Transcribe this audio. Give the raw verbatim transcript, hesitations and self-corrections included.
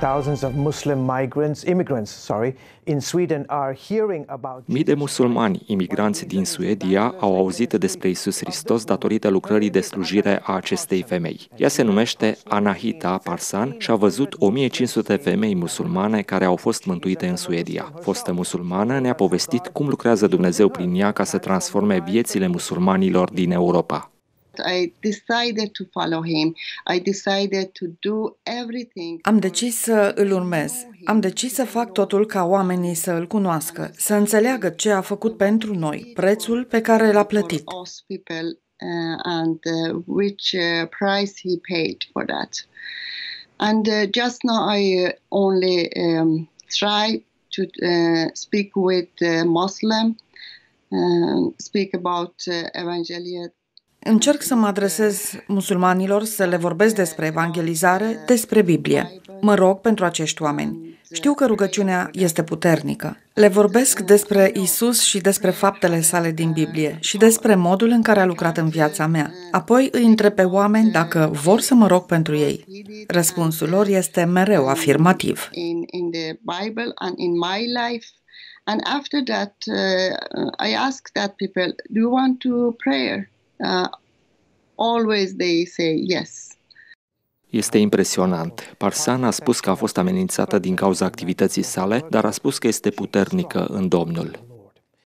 thousands of Muslim migrants, immigrants, sorry, in Sweden are hearing about. Mii de musulmani imigranți din Suedia au auzit despre Iisus Hristos datorită lucrării de slujire a acestei femei. Ea se numește Anahita Parsan și a văzut o mie cinci sute de femei musulmane care au fost mântuite în Suedia. Fostă musulmană ne-a povestit cum lucrează Dumnezeu prin ea ca să transforme viețile musulmanilor din Europa. I decided to follow him. I decided to do everything. Am decis să îl urmez. Am decis să fac totul ca oamenii să îl cunoască, să înțeleagă ce a făcut pentru noi, prețul pe care l-a plătit. And which price he paid for that. And just now I only um, try to uh, speak with uh, Muslim, uh, speak about uh, evangelium. Încerc să mă adresez musulmanilor, să le vorbesc despre evangelizare, despre Biblie. Mă rog pentru acești oameni. Știu că rugăciunea este puternică. Le vorbesc despre Isus și despre faptele sale din Biblie și despre modul în care a lucrat în viața mea. Apoi îi întreb pe oameni dacă vor să mă rog pentru ei. Răspunsul lor este mereu afirmativ. And after that, uh, I ask that people, do you want to pray? Uh, always they say yes. Este impresionant. Parsan a spus că a fost amenințată din cauza activității sale, dar a spus că este puternică în Domnul.